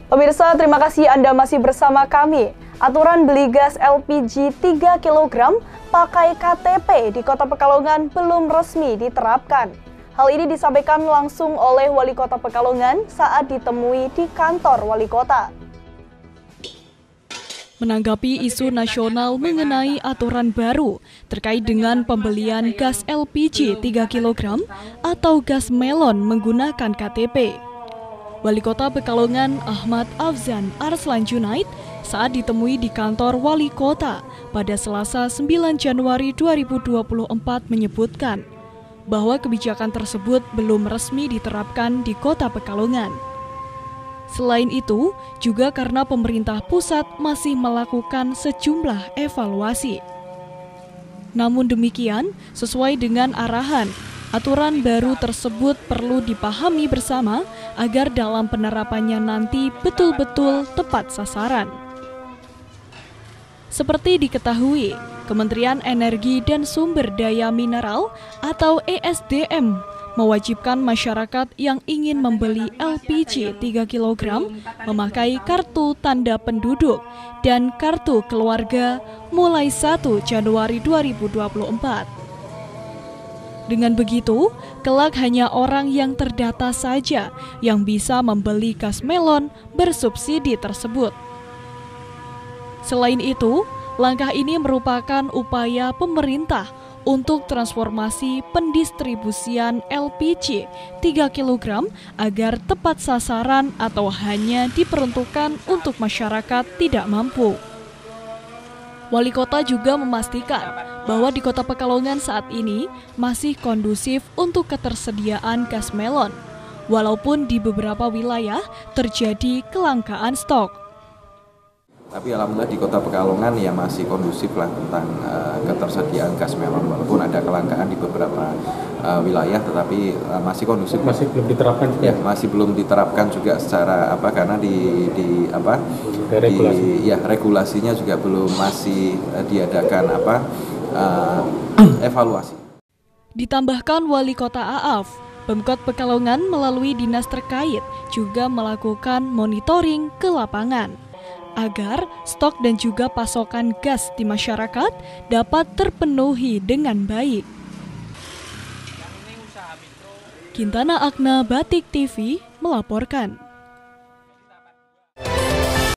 Pemirsa, terima kasih Anda masih bersama kami. Aturan beli gas LPG 3 kg pakai KTP di Kota Pekalongan belum resmi diterapkan. Hal ini disampaikan langsung oleh Wali Kota Pekalongan saat ditemui di kantor Wali Kota. Menanggapi isu nasional mengenai aturan baru terkait dengan pembelian gas LPG 3 kg atau gas melon menggunakan KTP. Wali Kota Pekalongan Ahmad Afzan Arslan Junaid saat ditemui di kantor Wali Kota pada Selasa 9 Januari 2024 menyebutkan bahwa kebijakan tersebut belum resmi diterapkan di Kota Pekalongan. Selain itu, juga karena pemerintah pusat masih melakukan sejumlah evaluasi. Namun demikian, sesuai dengan arahan, aturan baru tersebut perlu dipahami bersama agar dalam penerapannya nanti betul-betul tepat sasaran. Seperti diketahui, Kementerian Energi dan Sumber Daya Mineral atau ESDM mewajibkan masyarakat yang ingin membeli LPG 3 kg memakai kartu tanda penduduk dan kartu keluarga mulai 1 Januari 2024. Dengan begitu, kelak hanya orang yang terdata saja yang bisa membeli gas melon bersubsidi tersebut. Selain itu, langkah ini merupakan upaya pemerintah untuk transformasi pendistribusian LPG 3 kg agar tepat sasaran atau hanya diperuntukkan untuk masyarakat tidak mampu. Wali Kota juga memastikan bahwa di Kota Pekalongan saat ini masih kondusif untuk ketersediaan gas melon, walaupun di beberapa wilayah terjadi kelangkaan stok. Tapi alhamdulillah di Kota Pekalongan ya masih kondusif lah tentang ketersediaan gas melon, walaupun ada kelangkaan di beberapa wilayah, tetapi masih kondusif. Masih belum diterapkan juga? Ya, masih belum diterapkan juga secara karena regulasinya juga belum masih diadakan evaluasi. Ditambahkan Wali Kota Aaf, Pemkot Pekalongan melalui dinas terkait juga melakukan monitoring ke lapangan agar stok dan juga pasokan gas di masyarakat dapat terpenuhi dengan baik. Kintana Agna, Batik TV melaporkan.